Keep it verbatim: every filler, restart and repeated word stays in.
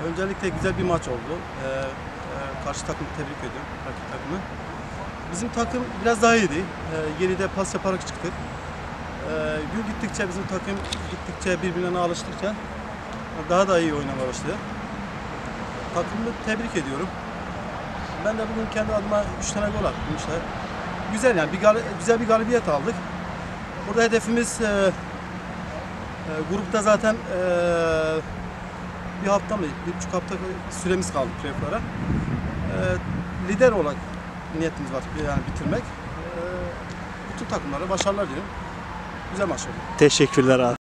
Öncelikle güzel bir maç oldu. Ee, e, karşı takımı tebrik ediyorum, rakip takımı. Bizim takım biraz daha iyiydi. Ee, geride pas yaparak çıktık. Ee, gün gittikçe bizim takım gittikçe birbirine alıştıkça daha da iyi oynamaya başladı. Takımı tebrik ediyorum. Ben de bugün kendi adıma üç tane gol attım işte. Güzel yani bir güzel bir galibiyet aldık. Burada hedefimiz e, e, grupta zaten e, bir hafta mı, bir buçuk hafta süremiz kaldı playoff'lara. E, lider olarak niyetimiz var yani bitirmek. E, bütün takımlara başarılar diliyorum. Güzel maç oldu. Teşekkürler abi.